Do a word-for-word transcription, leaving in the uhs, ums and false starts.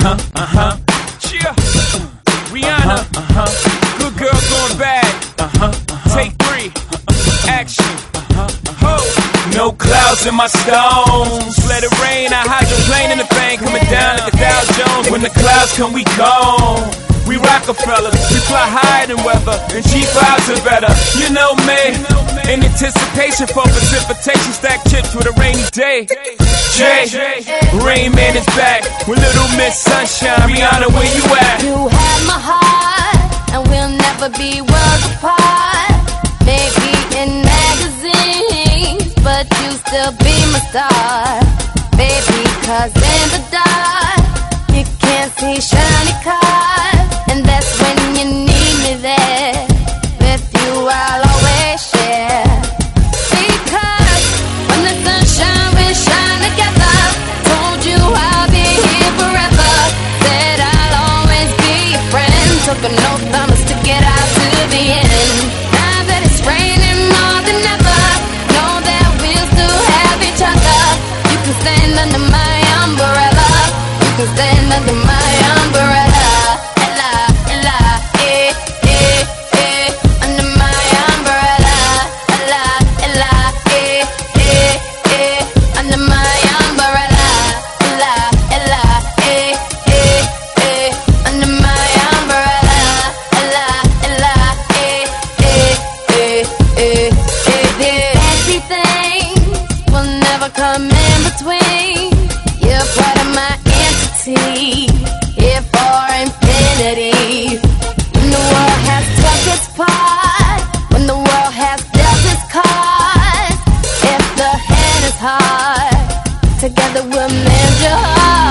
Uh-huh, uh-huh. Yeah. Rihanna. Uh-huh, Good girl going bad. uh-huh, uh-huh. Take three. Action. Ho. No clouds in my stones. Let it rain. I hydroplane in the thing. Coming down like a Dow Jones. When the clouds come, we gone. We Rockefellers, we fly higher than weather, and G fives are better. You know me, in anticipation for precipitation, stack chips with a rainy day. Jay, Rain Man is back with Little Miss Sunshine. Rihanna, where you at? You have my heart, and we'll never be worlds apart. Maybe in magazines, but you still be my star. Baby, cause in the dark, you can't see shiny cars. And that's when you need me there. With you I'll always share. Because when the sunshine we shine together. Told you I'll be here forever. Said I'll always be your friend. Took an oath I'ma stick it out to the end. Now that it's raining more than ever, know that we'll still have each other. You can stand under my umbrella. You can stand under my umbrella. Come in between. You're part of my entity, here for infinity. When the world has took its part, when the world has dealt its cards, if the hand is hard, together we'll mend your heart.